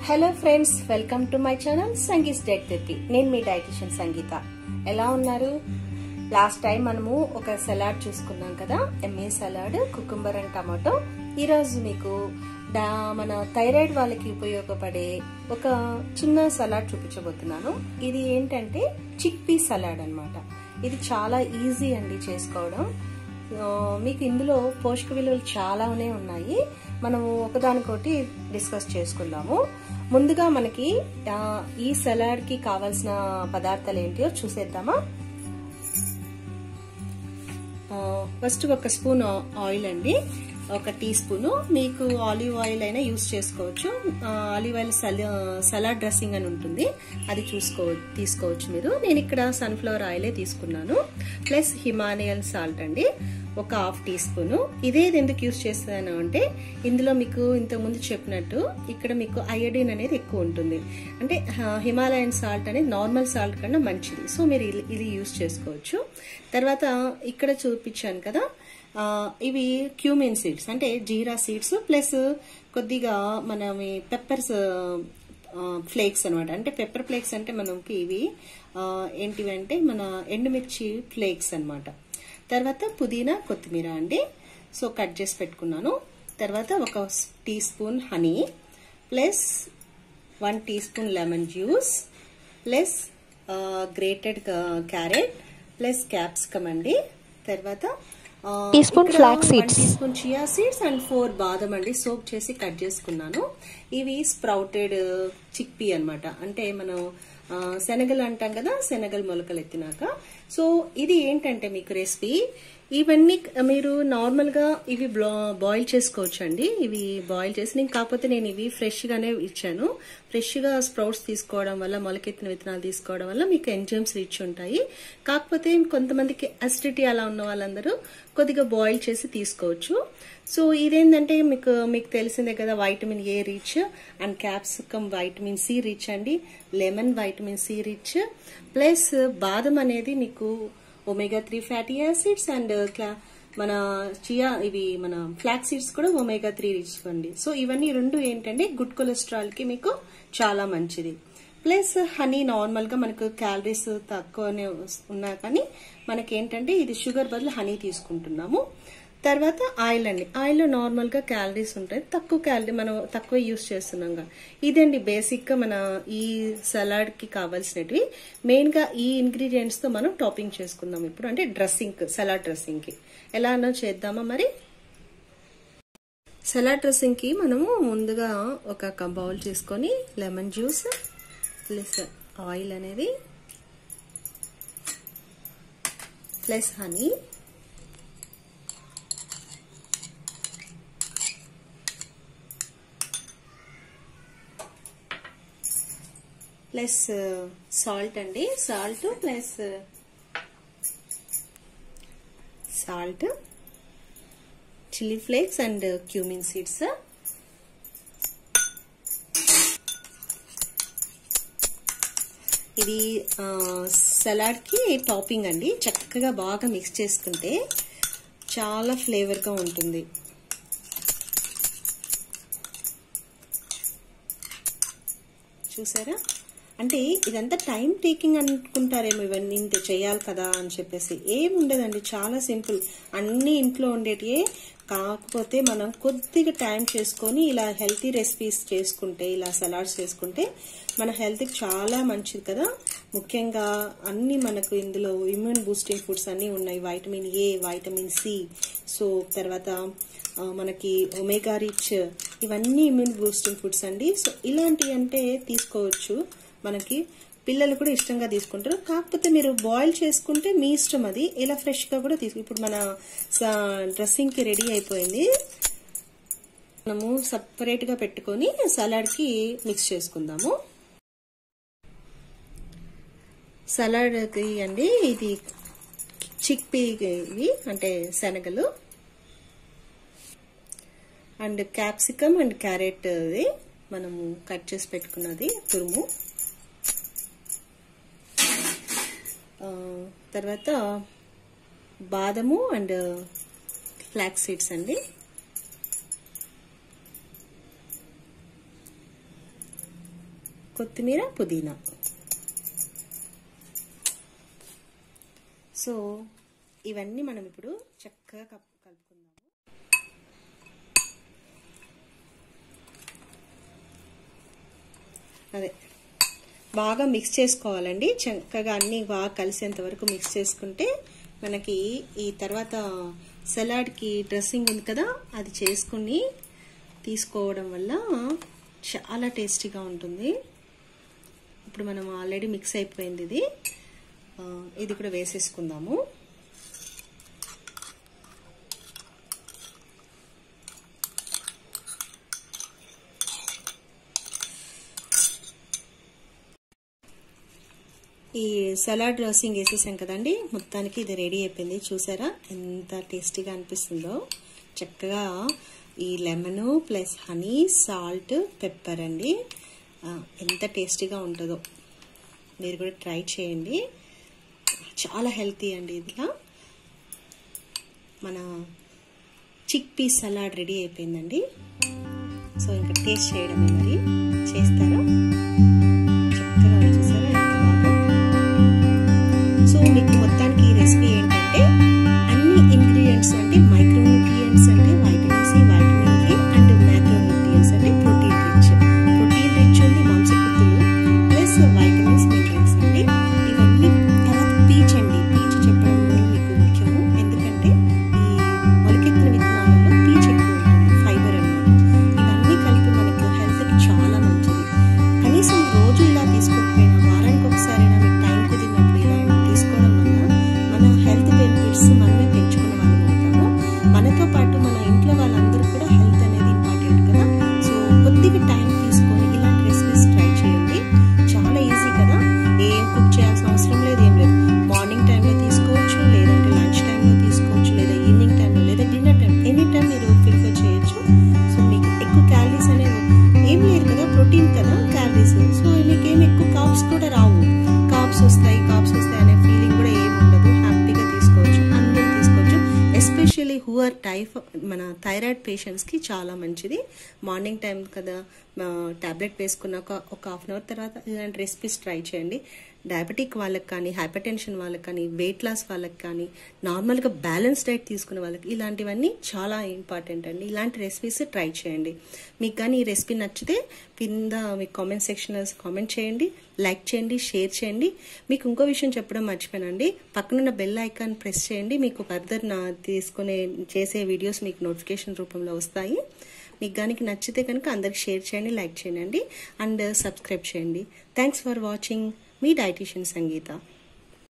Hello friends, welcome to my channel Sangeet diet therapy. నేను మీ dietitian సంగీత. ఎలా ఉన్నారు? లాస్ట్ టైం మనము ఒక సలాడ్ చూసుకున్నాం కదా, ఎంఏ సలాడ్, కుకుంబర్ అండ్ టమాటో. ఈరోజు మీకు మన థైరాయిడ్ వాళ్ళకి ఉపయోగపడే ఒక చిన్న సలాడ్ చూపించబోతున్నాను. ఇది ఏంటంటే చిక్ పీ సలాడ్ అన్నమాట. ఇది చాలా ఈజీ అండి చేసుకోవడం. మీకు ఇందులో పోషక విలువలు చాలానే ఉన్నాయి. మనము ఒకదానికోటి డిస్కస్ చేసుకుందాము. ముందుగా మనకి ఈ సలాడ్ కి కావాల్సిన పదార్థాలు ఏంటియో చూసేద్దామా. ఫస్ట్ ఒక స్పూన్ ఆయిల్ అండి, ఒక టీ స్పూన్. మీకు ఆలివ్ ఆయిల్ అయినా యూస్ చేసుకోవచ్చు. ఆలివ్ ఆయిల్ సలాడ్ డ్రెస్సింగ్ అని ఉంటుంది, అది తీసుకోవచ్చు మీరు. నేను ఇక్కడ సన్ఫ్లవర్ ఆయిలే తీసుకున్నాను. ప్లస్ హిమాలయన్ సాల్ట్ అండి, ఒక హాఫ్ టీ స్పూన్. ఇదే ఎందుకు యూస్ చేస్తాను అంటే, ఇందులో మీకు ఇంతకుముందు చెప్పినట్టు ఇక్కడ మీకు అయోడిన్ అనేది ఎక్కువ ఉంటుంది. అంటే హిమాలయన్ సాల్ట్ అనేది నార్మల్ సాల్ట్ కన్నా మంచిది. సో మీరు ఇది యూస్ చేసుకోవచ్చు. తర్వాత ఇక్కడ చూపించాను కదా, ఇవి క్యూమిన్ సీడ్స్ అంటే జీరా సీడ్స్, ప్లస్ కొద్దిగా మన పెప్పర్స్ ఫ్లేక్స్ అనమాట. అంటే పెప్పర్ ఫ్లేక్స్ అంటే మనకి ఇవి ఏంటివి అంటే మన ఎండుమిర్చి ఫ్లేక్స్ అనమాట. తర్వాత పుదీనా, కొత్తిమీర అండి. సో కట్ చేసి పెట్టుకున్నాను. తర్వాత ఒక teaspoon honey, plus 1 teaspoon lemon juice, plus grated carrot, plus capsicum అండి. తర్వాత teaspoon flax seeds, 1 teaspoon chia seeds and 4 బాదం అండి, సోక్ చేసి కట్ చేసుకున్నాను. ఇవి స్ప్రౌటెడ్ చిక్ పీ అనమాట. అంటే మనం శనగలు అంటాం కదా, శనగలు మొలకలు ఎత్తినాక. సో ఇది ఏంటంటే మీకు రెసిపీ, ఇవన్నీ మీరు నార్మల్ గా ఇవి బాయిల్ చేసుకోవచ్చు అండి. ఇవి బాయిల్ చేసి కాకపోతే నేను ఇవి ఫ్రెష్ గానే ఇచ్చాను. ఫ్రెష్ గా స్ప్రౌట్స్ తీసుకోవడం వల్ల, మొలకెత్తిన విత్తనాలు తీసుకోవడం వల్ల మీకు ఎంజైమ్స్ రిచ్ ఉంటాయి. కాకపోతే కొంతమందికి అసిడిటీ అలా ఉన్న వాళ్ళందరూ కొద్దిగా బాయిల్ చేసి తీసుకోవచ్చు. సో ఇదేంటంటే మీకు తెలిసిందే కదా, vitamin A rich and capsicum vitamin C rich అండి, lemon vitamin C rich, plus బాదం అనేది మీకు ఒమేగా 3 ఫ్యాటీ యాసిడ్స్ అండ్ మన మన ఫ్లాక్స్ సీడ్స్ కూడా ఒమేగా 3 రిచ్ అండి. సో ఇవన్నీ రెండు ఏంటంటే గుడ్ కొలెస్ట్రాల్ కి మీకు చాలా మంచిది. ప్లస్ హనీ, నార్మల్ గా మనకు క్యాలరీస్ తక్కువనే ఉన్నా కానీ మనకి ఏంటంటే ఇది షుగర్ బదులు హనీ తీసుకుంటున్నాము. తర్వాత ఆయిల్ అండి. ఆయిల్ నార్మల్ గా క్యాలరీస్ ఉంటాయి, తక్కువ క్యాలరీ మనం తక్కువ యూస్ చేస్తున్నాం. ఇదండి బేసిక్ గా మన ఈ సలాడ్ కి కావాల్సినవి. మెయిన్ గా ఈ ఇంగ్రీడియంట్స్ తో మనం టాపింగ్ చేసుకుందాం ఇప్పుడు. అంటే డ్రెస్సింగ్, సలాడ్ డ్రెస్సింగ్ కి ఎలానో చేద్దామా మరి. సలాడ్ డ్రెస్సింగ్ కి మనము ముందుగా ఒక బౌల్ చేసుకొని లెమన్ జ్యూస్ ప్లస్ ఆయిల్ అనేది ప్లస్ హనీ, ప్లస్ సాల్ట్ అండి, salt plus salt, chilli flakes and cumin seeds. ఇది సలాడ్ కి టాపింగ్ అండి. చక్కగా బాగా మిక్స్ చేసుకుంటే చాలా ఫ్లేవర్ గా ఉంటుంది. చూసారా? అంటే ఇదంతా టైం టేకింగ్ అనుకుంటారేమో, ఇవన్నీ ఇంత చేయాలి కదా అని చెప్పేసి. ఏం ఉండదండి, చాలా సింపుల్. అన్ని ఇంట్లో ఉండేటివే. కాకపోతే మనం కొద్దిగా టైం చేసుకొని ఇలా హెల్తీ రెసిపీస్ చేసుకుంటే, ఇలా సలాడ్స్ చేసుకుంటే మన హెల్త్ కి చాలా మంచిది కదా. ముఖ్యంగా అన్ని మనకు ఇందులో ఇమ్యూన్ బూస్టింగ్ ఫుడ్స్ అన్ని ఉన్నాయి. Vitamin A, vitamin C, so తర్వాత మనకి ఒమేగా రిచ్, ఇవన్నీ ఇమ్యూన్ బూస్టింగ్ ఫుడ్స్ అండి. సో ఇలాంటివి అంటే తీసుకోవచ్చు. మనకి పిల్లలు కూడా ఇష్టంగా తీసుకుంటారు. కాకపోతే మీరు బాయిల్ చేసుకుంటే మీ ఇష్టం, అది ఇలా ఫ్రెష్ గా కూడా ఇప్పుడు మన డ్రెస్సింగ్ కి రెడీ అయిపోయింది. మనము సపరేట్ గా పెట్టుకొని సలాడ్ కి మిక్స్ చేసుకుందాము. సలాడ్ కి అండి ఇది చిక్ పీ ఇవి అంటే శనగలు అండ్ క్యాప్సికమ్ అండ్ క్యారెట్ మనము కట్ చేసి పెట్టుకున్నది తురుము. తర్వాత బాదము అండ్ ఫ్లాక్స్ సీడ్స్ అండి. కొత్తిమీర, పుదీనా. సో ఇవన్నీ మనం ఇప్పుడు చక్కగా కలుపుకుందాము. అదే బాగా మిక్స్ చేసుకోవాలండి. చక్కగా అన్నీ బాగా కలిసేంత వరకు మిక్స్ చేసుకుంటే మనకి ఈ తర్వాత సలాడ్కి డ్రెస్సింగ్ ఉంది కదా, అది చేసుకుని తీసుకోవడం వల్ల చాలా టేస్టీగా ఉంటుంది. ఇప్పుడు మనం ఆల్రెడీ మిక్స్ అయిపోయింది. ఇది కూడా వేసేసుకుందాము. ఈ సలాడ్ డ్రెస్సింగ్ వేసేసాం కదండి, మొత్తానికి ఇది రెడీ అయిపోయింది. చూసారా ఎంత టేస్టీగా అనిపిస్తుందో. చక్కగా ఈ lemon plus honey, salt, pepper అండి, ఎంత టేస్టీగా ఉంటుందో. మీరు కూడా ట్రై చేయండి. చాలా హెల్తీ అండి. ఇదిలా మన చిక్ పీ సలాడ్ రెడీ అయిపోయిందండి. సో ఇంకా టేస్ట్ చేయడమే. మరి చేస్తారా? చక్కగా చూసారా ఎంత బాగా. సో మీకు మొత్తానికి ఈ రెసిపీ ఏంటంటే అన్ని ఇంగ్రీడియంట్స్ అంటే మైక్రోన్యూట్రియంట్స్ అంటే vitamin C, vitamin A and macronutrients అంటే ప్రోటీన్ రిచ్ ఉంది మాంసకృతులు ప్లస్ వైటమిన్స్, మినరల్స్ అండి. ఇవన్నీ తర్వాత పీచ్ అండి. పీచ్ చెప్పడం మీకు ముఖ్యము, ఎందుకంటే ఈ మొలకెత్తిన విత్తనాలలో పీచ్ ఎక్కువ ఉంటుంది, ఫైబర్ అన్నమాట. ఇవన్నీ కలిపి మనకు హెల్త్కి చాలా మంచిది. కనీసం రోజు ఇలా తీసుకోకపోయినా వారానికి ఒకసారైనా మీకు టైం కుదిరినప్పుడు ఇలా తీసుకోవడం వల్ల మన హెల్త్ బెనిఫిట్స్ మనమే పెంచుకున్న వాళ్ళం అవుతాము. మనతో పాటు మన ఇంట్లో వాళ్ళందరూ కూడా హెల్త్ అనేది ఇంపార్టెంట్ కదా. సో కొద్దిగా టైం తీసుకొని ఇలాంటి రెసిపీస్ ట్రై చేయండి. చాలా ఈజీ కదా, ఏం కుక్ చేయాల్సిన అవసరం లేదు, ఏం లేదు. మార్నింగ్ టైంలో తీసుకోవచ్చు, లేదంటే లంచ్ టైంలో తీసుకోవచ్చు, లేదా ఈవినింగ్ టైంలో, లేదా డిన్నర్ టైం, ఎనీ టైం మీరు ప్రిఫర్ చేయొచ్చు. సో మీకు ఎక్కువ క్యాలరీస్ అనేవి ఏం లేదు కదా, ప్రోటీన్ కదా క్యాలరీస్. సో మీకు ఏం ఎక్కువ కార్బ్స్ కూడా రావు. కార్బ్స్ వస్తాయి అనే ఫీలింగ్ కూడా ఏమి ఉండదు. హ్యాపీగా తీసుకోవచ్చు, అందరూ తీసుకోవచ్చు. ఎస్పెషల్లీ హూ ఆర్ మన థైరాయిడ్ పేషెంట్స్కి చాలా మంచిది. మార్నింగ్ టైం కదా, టాబ్లెట్ వేసుకున్నాక ఒక హాఫ్ అన్ అవర్ తర్వాత ఇలాంటి రెసిపీస్ ట్రై చేయండి. డయాబెటిక్ వాళ్ళకి కానీ, హైపర్ టెన్షన్ వాళ్ళకి కానీ, వెయిట్ లాస్ వాళ్ళకి కానీ, నార్మల్గా బ్యాలెన్స్ డైట్ తీసుకునే వాళ్ళకి ఇలాంటివన్నీ చాలా ఇంపార్టెంట్ అండి. ఇలాంటి రెసిపీస్ ట్రై చేయండి. మీకు కానీ ఈ రెసిపీ నచ్చితే కింద మీకు కామెంట్ సెక్షన్లో కామెంట్ చేయండి, లైక్ చేయండి, షేర్ చేయండి. మీకు ఇంకో విషయం చెప్పడం మర్చిపోయానండి, పక్కనున్న బెల్ ఐకాన్ ప్రెస్ చేయండి. మీకు ఫర్దర్ చేసే వీడియోస్ మీకు నోటిఫికేషన్ రూపంలో వస్తాయి. మీకు కానీ నచ్చితే కనుక అందరికి షేర్ చేయండి, లైక్ చేయండి అండ్ సబ్స్క్రైబ్ చేయండి. Thanks for watching. మీ డైటీషియన్ సంగీత.